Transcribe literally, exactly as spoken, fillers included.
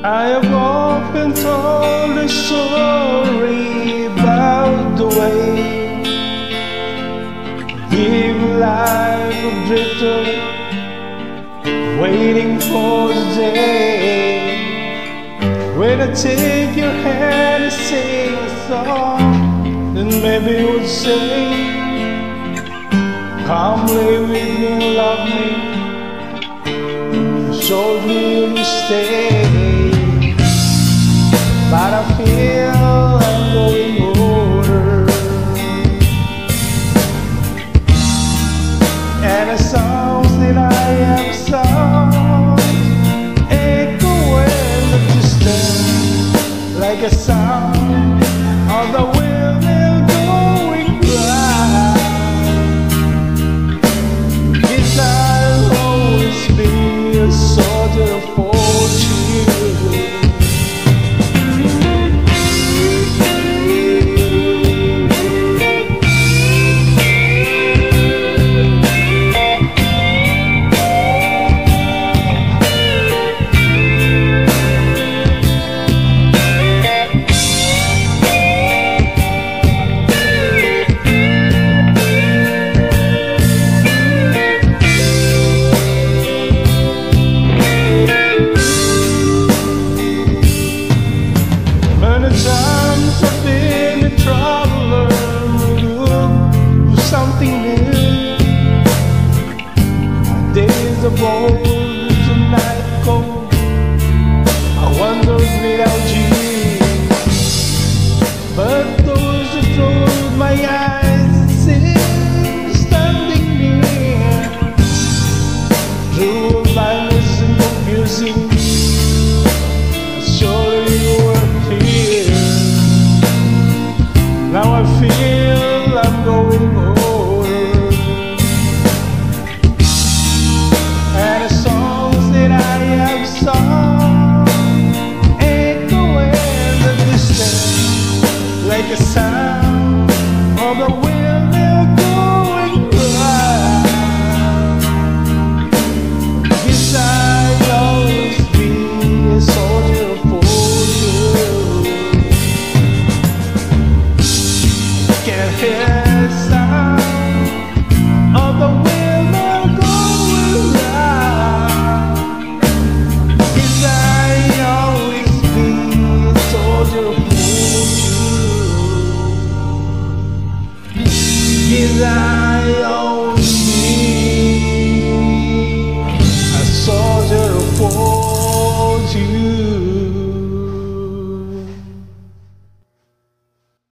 I have often told a story about the way give life a drifter, waiting for the day when I take your hand and sing a song. Then maybe you would say, come live with me, love me. You showed me you stay, but I feel I'm going older, and the songs that I have sung echo in the distance like a sound of the windmill going by. Guess I'll always be a soldier of fortune. Times I've been a traveler, look for something new. My days are bold, tonight cold. I wonder without you, but those that close my eyes seem standing near through blindness and confusing. Surely you were here. Now I feel I'm going older, and the songs that I have sung echo in the distance like a sound of the windmill going by. Guess I'll always be a soldier for you. Can't hear the sound of the windmill going round. Guess I'll always be a soldier for you. Guess I'll always be a soldier for you.